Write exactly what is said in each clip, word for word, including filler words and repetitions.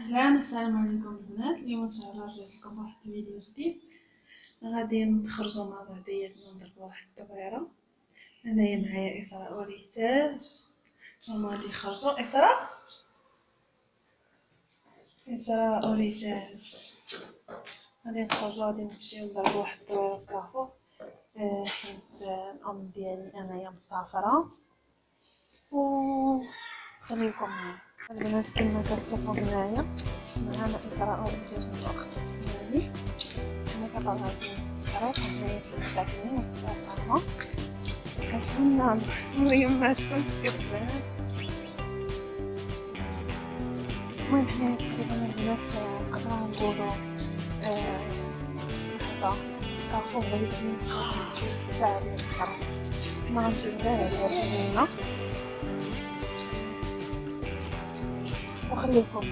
اهلا والسلام عليكم البنات. اليوم ان شاء الله رجعت لكم بواحد الفيديو جديد. غادي نخرجوا مع بعضياتنا نضربوا واحد الطبيره. انايا معايا اسراء وريتاج، هما غادي يخرجوا. اسراء اسراء وريتاج غادي نخرجوا، غادي نمشيو نضربوا واحد الطبيره في كافو، آه حيت الام ديالي انايا مسافره. و خليكم معايا البنات. كما كتشوفوا هنايا معنا اسراء وريتاج الاخت ديالي. انا كنطلع الطريق هنايا ساكنين وسط القمه. كنتمنى مريم ما تكونش كتبان. المهم حنا تقريبا البنات نقدروا نقولوا هذا كافو غادي يكون تقريبا شي ساعه ديال الطريق. حنا غنمشيو غير رجلينا وخليكم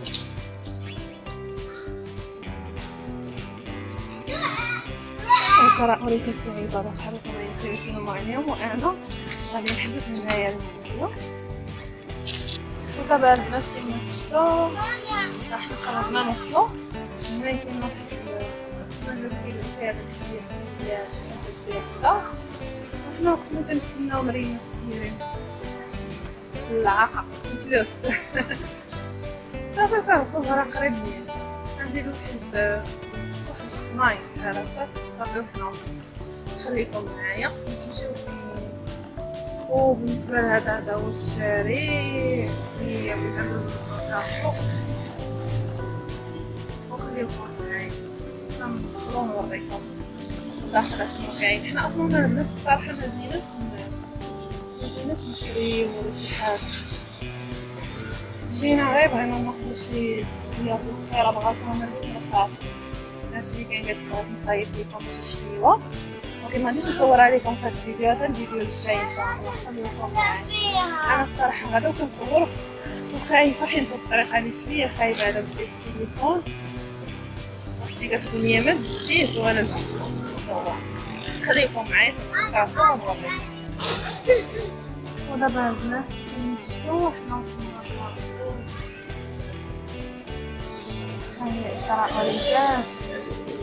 إسراء وريتاج سعيدة على صحابتهم اللي يشاركونهم عليهم، وأنا غادي نحبس هنايا الفيديو. ودابا البنات كيما شفتو حنا قربنا نوصلو. هنايا كاين واحد المحل كيبيع داكشي ديال التشبيه هكا، وحنا وقفنا كنتسناو مريم تسيري العاقة الفلوس. صافي كنوصلو راه قريب ليا، غنزيدو واحد واحد الخصماين عرفت. صافي وحنا وصلنا. خليكم معايا نمشيو فين. وبالنسبه لهذا هذا هو الشارع اللي عندو كافو. وخليكم معايا تندخلو نوريكم داخل اشنو كاين. حنا اصلا البنات الصراحه ما جيناش ما جيناش نشريو ولا شي حاجه، جينا غير بغينا ناخدو شي تقنيات صغيره بغاتهم مريم صافي. هادشي كاين قلت نصايب لكم شي شويه، ولكن ما غاديش نصور عليكم في هاد الفيديو هذا. الفيديو الجاي ان شاء الله خليكم معايا. انا الصراحه غدا كنصور وخايفه حيت الطريق هادي شويه خايبه على بديت التليفون. اختي كتقول لي ما تجيش وانا جيت نصور. خليكم معايا تنكافو ونوريكم. ودابا البنات كما شفتوا حنا وصلنا هاهي إسراء وريتاج.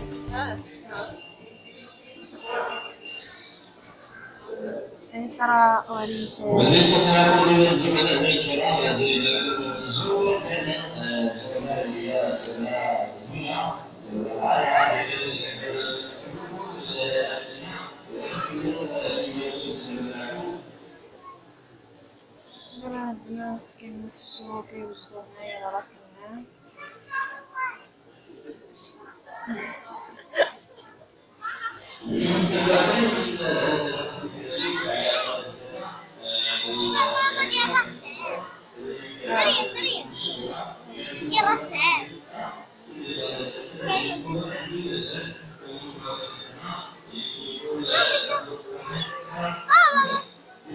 إسراء وريتاج وزيد تصنيفات المستمعين الكرام هذه الجولة كانت جمالية جميلة دابا البنات كيما شفتوا كيوجدوا هنايا راس الماء. مريم مريم هي راس العام. شوفي شوفي شوفي اه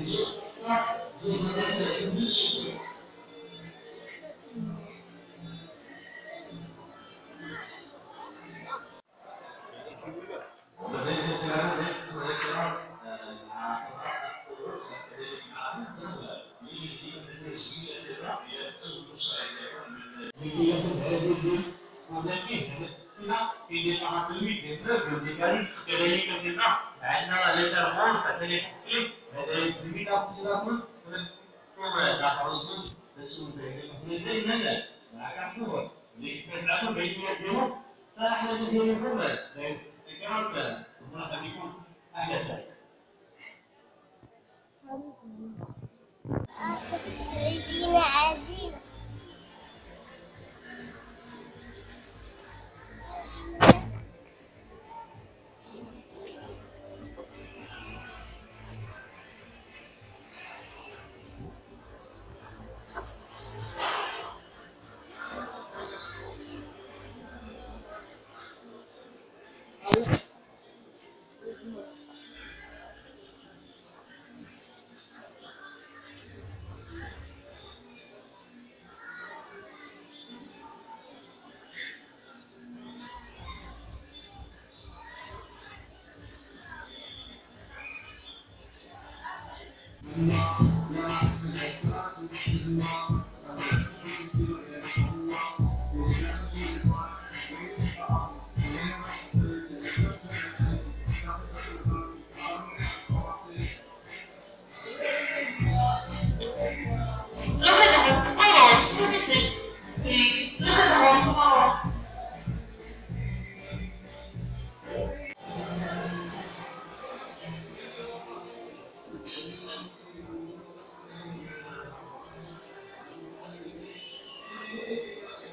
عندنا لي ترموس عندنا تكليف هذا الزبيده كلها كل داخل باش نبين هنا مع كافور اللي كتبعوا بين ديالهم. فاحنا تديروا لكم الكرام ربما غادي يكون احلى تاعي. سعيدين عزيزة.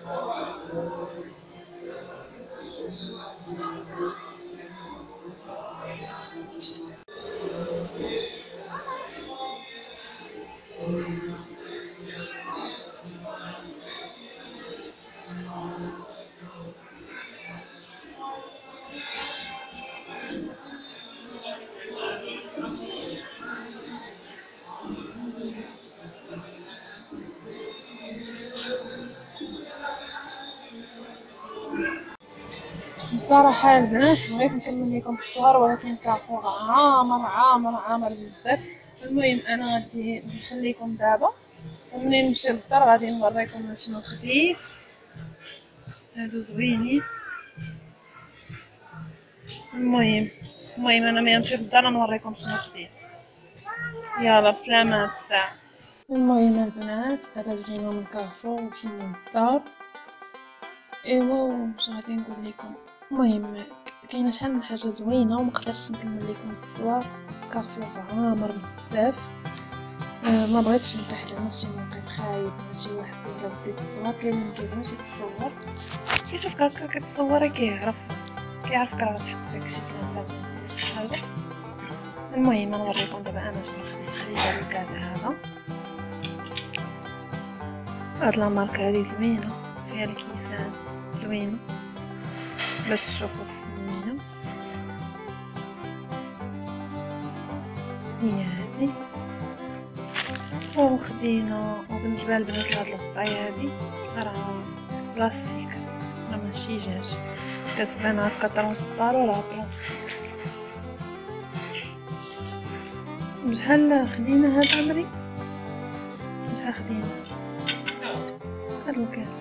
بصراحة البنات بغيت نكمل لكم الصور، ولكن كارفور عامر عامر عامر بزاف. المهم انا غادي نخليكم دابا، ومنين نمشي للدار غادي نوريكم شنو خديت. هادو زوينين. المهم المهم انا ملي نمشي للدار نوريكم شنو خديت. يلا بسلامة هاد الساعة. المهم البنات دابا جينا من كارفور ومشينا للدار. ايوا واش غادي نقول لكم، المهم كاينه شحال من حاجه زوينه وما قدرتش نكمل لكم التصوير. كارفور عامر بزاف. أه ما بغيتش نطيح على نفسي موقف خايب من شي واحد الا بديت تصور. كاين اللي مكيبغيش يتصور، كيشوف هكا كتصوري كيعرف كيعرفك راه تحط داكشي في الانترنت شي حاجه. المهم نوريكم دابا انا شنو خديت. خديت هاد الكاس هذا، هاد لا ماركه هادي زوينه فيها الكيسان زوينه باش تشوفوا السنينه. هي هادي. وخدينا وبالنسبه للبنات هاد الغطايه هادي راه بلاستيك راه ماشي جاج، كتبان هكا ترونسبارو راه بلاستيك. بشحال خدينا هاد عمري؟ بشحال خدينا هاد الكاس؟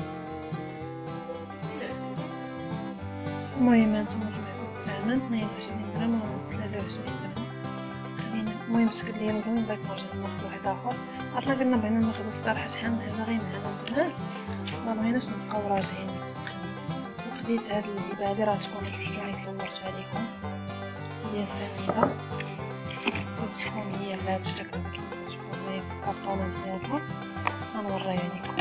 المهم هانتوما سمعتو الثمن اثنين وعشرين درهم و ثلاثة وعشرين درهم خدينا. المهم الشكل ديالو زوين، بغيت نرجع ناخذ واحد اخر. اصلا كنا بغينا ناخذ الصراحه شحال من حاجه غير معنا البنات، ما بغيناش نبقاو راجعين متسقين. وخديت هاد العلبه هادي راه تكون شفتوني صورت عليكم ديال سنيده، كتكون هي على هاد الشكل كيما كتشوفوا هي في الكرتونات ديالها. غنوريها لكم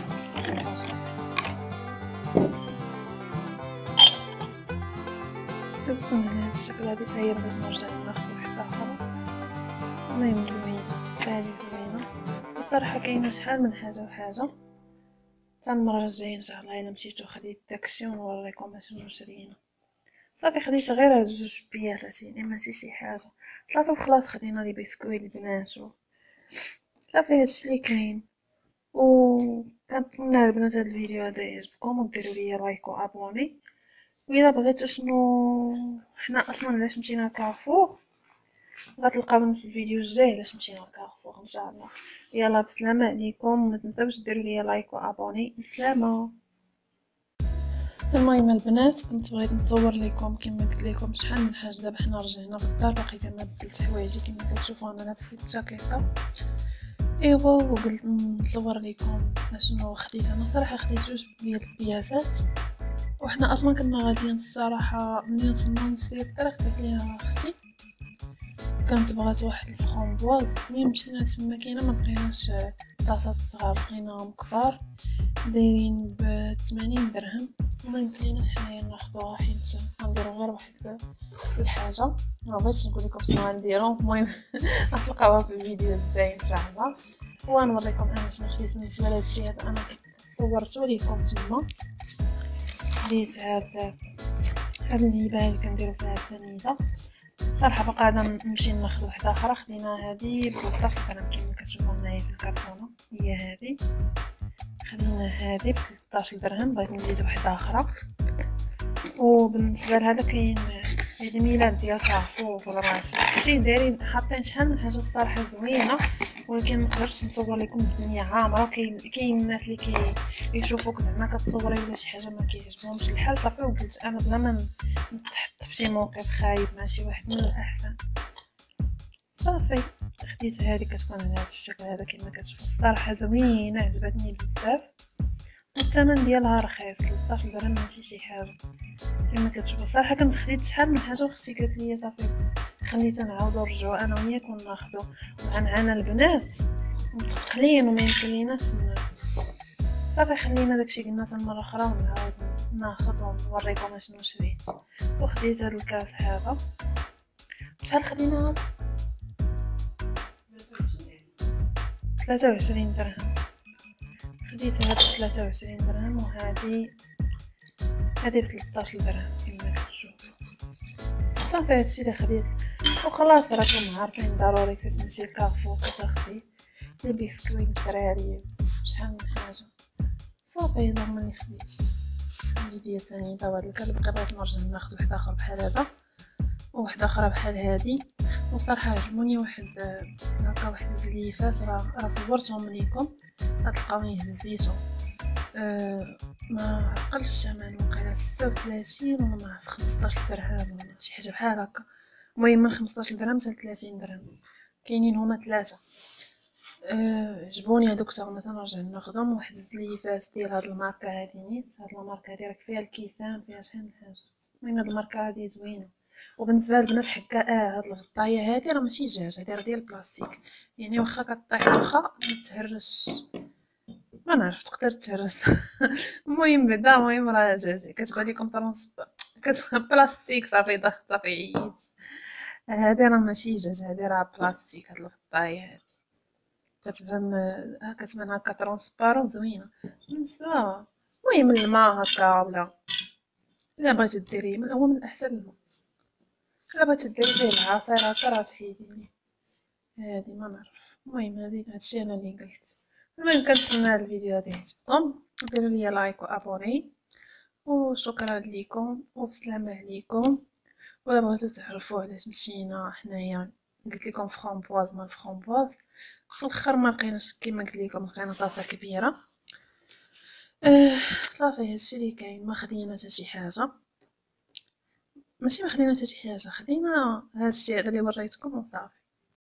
كتكون على هاد الشكل. هادي حتى هي بغيت نرجع ناخذ واحده اخرى. المهم زوينه هادي زوينه بصراحه. كاينه شحال من حاجه وحاجه. حتى المره الجايه ان شاء الله الا مشيتو خديت داكشي ونوريكم اشنو شرينا. صافي خديت غير هاد جوج بياسات يعني ماشي شي حاجه. صافي وخلاص خدينا لي بسكويت البنات و صافي هادشي اللي كاين. و كنتمنى البنات هاد الفيديو هذا يعجبكم وديروا لي لايك وابوني. وإلا بغيتو شنو حنا اصلا علاش مشينا لكارفور غتلقاونا في الفيديو الجاي علاش مشينا لكارفور ان شاء الله. يلا بسلامه عليكم، ما تنساوش ديروا لي لايك وابوني. بسلامه. المهم البنات كنت بغيت نصور لكم كما قلت لكم شحال من حاجه. دابا حنا رجعنا للدار باقي كما بدلت حوايجي كما كتشوفوا انا لابسه الجاكيطه. ايوا وقلت نصور لكم شنو خديت. انا صراحه خديت جوج ديال البياسات، وحنا اصلا كنا غاديين الصراحه ملي وصلنا نسيت الطريق قالت لي اختي كانت بغات واحد الفرامبواز. ملي مشينا تما كاينه ما لقيناش طاسات صغار، لقيناهم كبار دايرين ب ثمانين درهم. ما يمكنناش حنايا ناخذوها حيت غنديرو غير واحد الحاجه. ما بغيتش نقول لكم شنو غنديرو. المهم غتلقاوها في الفيديو الجاي ان شاء الله، ونوريكم انا شنو خديت. بالنسبه لهادشي هذا انا صورته لكم تما. خديت هاد هاد الهبه اللي كنديرو فيها سنيده. صراحه باقا غادا نمشي ناخذ واحده اخرى. خدينا هذه ب ثلاثطاش درهم كما كتشوفوا معايا في الكرتونه، هي هذه. خدينا هذه ب ثلاثطاش درهم، بغيت نزيد واحده اخرى. وبالنسبه لهذا كاين عيد ميلاد ديال كارفور والراشد شي دايرين حاطين شحال من حاجه الصراحه زوينه، ولكن ما نقدرش نصور لكم الدنيا عامره. كاين كاين الناس اللي كي يشوفوك زعما كتصوري ولا شي حاجه ما كيعجبهمش الحال. صافي وقلت انا بلا ما نتحط في شي موقف خايب مع شي واحد من الاحسن صافي خديت هذه كتكون على هذا الشكل هذا كما كتشوفوا. الصراحه زوينه عجبتني بزاف، والثمن ديالها رخيص ثلاثطاش درهم ماشي شي حاجه كما كتشوفوا. الصراحه كنت خديت شحال من حاجه واختي قالت لي صافي خليت نعاودو نرجعو انا وياك وناخذو. مع معنا البنات متقلين وما يمكن ليناش صافي خلينا داكشي قلنا حتى المره اخرى ونعاود ناخذ ونوريكم شنو شريت. وخديت هذا الكاس هذا شحال خدينا هذا ثلاثة وعشرين درهم. خديت هذا ثلاثة وعشرين درهم وهذه هذه ب ثلاثطاش درهم كما كتشوفوا. صافي هادشي اللي خديت وخلاص. راكم عارفين ضروري كتمشي لكارفور كتاخدي لي بسكويت الدراري شحال من حاجه. صافي هذا هما اللي خديت. عندي ديال ثاني تا هاد الكلب بغيت نرجع ناخذ واحد اخر بحال هذا وواحد اخرى بحال هذه. وصراحه عجبوني واحد هكا واحد الزليفات راه راه صورتهم ليكم غتلقاوني هزيتهم. أه ما عقلش الثمن وقيلا ستة وثلاثين ولا ما عرف خمسطاش درهم ولا شي حاجه بحال هكا. المهم من خمسطاش درهم حتى ثلاثين درهم كاينين هما ثلاثه. أه عجبوني هذوك حتى هما تنرجع ناخذهم. واحد الزليفات ديال هاد الماركه هادي نيت. هاد الماركه هادي راك فيها الكيسان فيها شحال من حاجه. المهم هاد الماركه هادي زوينه. وبالنسبه للبنات حكا اه هاد الغطايه هادي راه ماشي جاج هادي راه ديال البلاستيك يعني واخا كطيح واخا ما تهرش ما نعرف تقدر تهرس. المهم بعدا المهم راه جاج كتبان لكم ترونس كتبان بلاستيك صافي ضغط صافي عييت. هادي راه ماشي جاج هادي راه بلاستيك. هاد الغطايه هادي كتبان كتبان هكا ترونسبارون زوينه بالنسبه. المهم الماء هكا ولا الا بغيتي ديري هو من احسن الماء. الا بغيتي ديري فيه العصير هكا راه تحيديني هادي ما نعرف. المهم هادي هادشي انا اللي قلت. المهم كنتمنى هاد الفيديو هذا يعجبكم. ديروا لي لايك وابوني وشكرا لكم وبسلامه عليكم. ولا بغيتو تعرفوا علاش مشينا حنايا قلت لكم فرامبواز مال فرامبواز في الاخر ما لقيناش كيما قلت لكم لقينا طاسه كبيره. أه صافي هادشي اللي كاين. ما خدينا حتى شي حاجه ماشي ما خدينا حتى شي حاجه خدينا هادشي هذا اللي وريتكم وصافي.